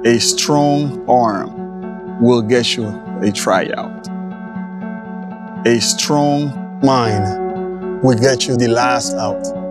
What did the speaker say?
A strong arm will get you a tryout. A strong mind will get you the last out.